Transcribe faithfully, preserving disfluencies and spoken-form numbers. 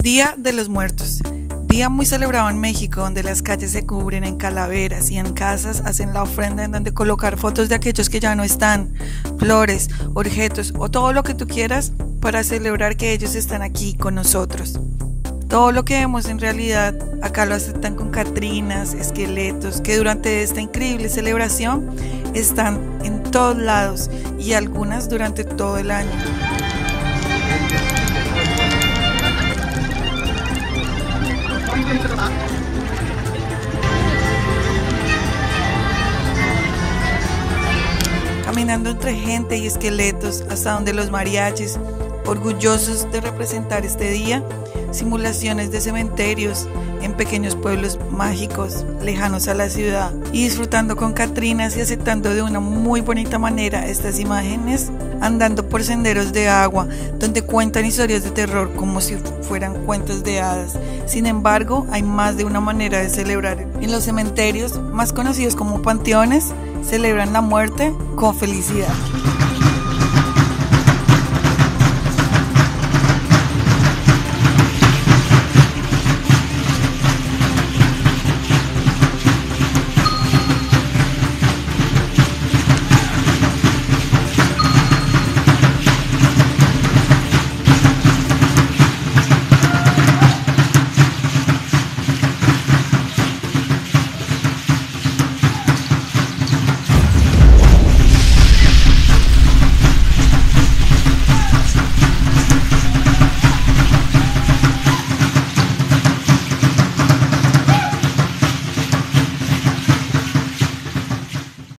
Día de los Muertos. Día muy celebrado en México, donde las calles se cubren en calaveras y en casas hacen la ofrenda en donde colocar fotos de aquellos que ya no están, flores, objetos o todo lo que tú quieras para celebrar que ellos están aquí con nosotros. Todo lo que vemos en realidad acá lo aceptan con catrinas, esqueletos, que durante esta increíble celebración están en todos lados y algunas durante todo el año. Caminando entre gente y esqueletos hasta donde los mariachis, orgullosos de representar este día, simulaciones de cementerios en pequeños pueblos mágicos lejanos a la ciudad, y disfrutando con catrinas y aceptando de una muy bonita manera estas imágenes, andando por senderos de agua donde cuentan historias de terror como si fueran cuentos de hadas. Sin embargo, hay más de una manera de celebrar. En los cementerios, más conocidos como panteones, celebran la muerte con felicidad.